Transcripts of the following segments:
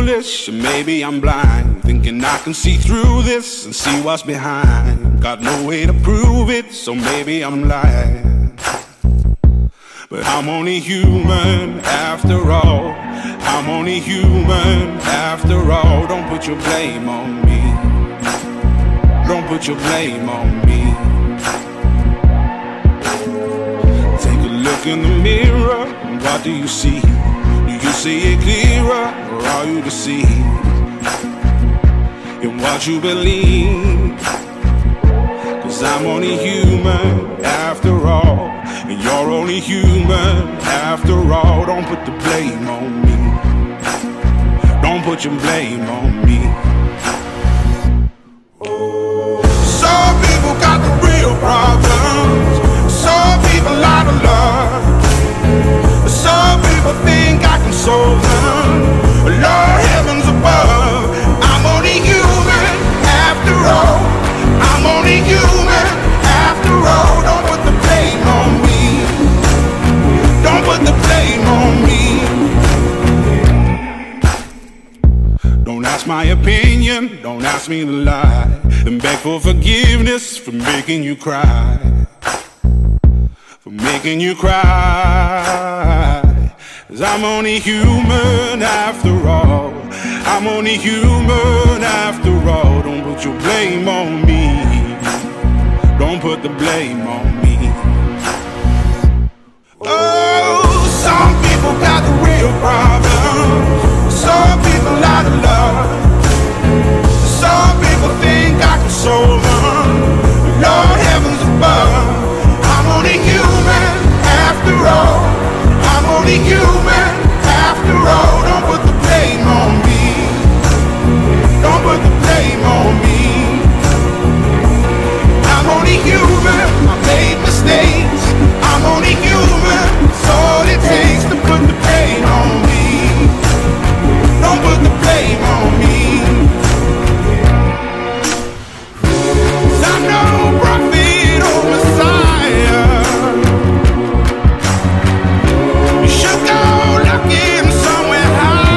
foolish, or maybe I'm blind, thinking I can see through this and see what's behind. Got no way to prove it, so maybe I'm lying. But I'm only human after all. I'm only human after all. Don't put your blame on me. Don't put your blame on me. Take a look in the mirror, and what do you see? Do you see it clearer, or are you deceived in what you believe? 'Cause I'm only human after all, and you're only human after all. Don't put the blame on me. Don't put your blame on me. Some people got the real problems. Some people out of love. Some people think I can solve them. Lord heavens above, I'm only human after all. I'm only human after all. Don't put the blame on me. Don't put the blame on me. Don't ask my opinion, don't ask me to lie, and beg for forgiveness for making you cry. For making you cry. 'Cause I'm only human after all. I'm only human after all. Don't put your blame on me. Don't put the blame on me. Oh, some people got the real problems. Some people out of love. Some people think I can solve them. Lord heavens above, I'm only human after all. I'm only human after all. Don't put the blame on me. Don't put the blame on me. I'm only human, I made mistakes. I'm only human, it's all it takes to put the pain on me. Don't put the blame on me. 'Cause I'm no prophet or Messiah. You should go looking somewhere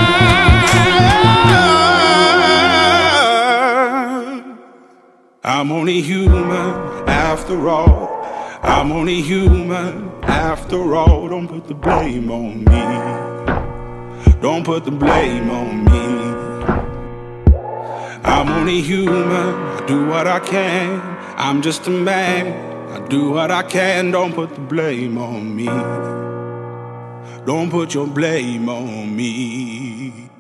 higher. I'm only human after all. I'm only human after all. Don't put the blame on me. Don't put the blame on me. I'm only human, I do what I can. I'm just a man, I do what I can. Don't put the blame on me. Don't put your blame on me.